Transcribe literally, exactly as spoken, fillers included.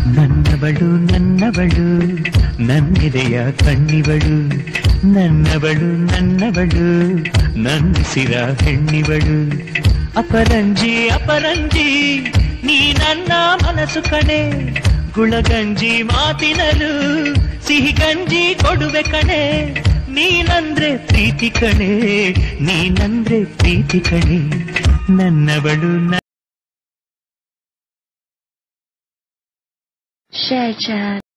ನನ್ನವಳು ನನ್ನವಳು ನನ್ನೆದೆಯ ಕಣ್ಣಿವಳು ನನ್ನವಳು ನನ್ನವಳು ನನ್ನಿಸಿರ ಹೆಣ್ಣಿವಳು ಅಪರಂಜಿ ಅಪರಂಜಿ ನೀ ನನ್ನ ಮನಸ್ಸು ಕಣೆ ಗುಳಗಂಜಿ ಮಾತಿನಲು ಸಿಹಿ ಗಂಜಿ ಕೊಡುವೆ ಕಣೆ ನೀನಂದ್ರೆ ಪ್ರೀತಿ ಕಣೆ ನೀನಂದ್ರೆ ಪ್ರೀತಿ ಕಣೆ ನನ್ನವಳು Share chat.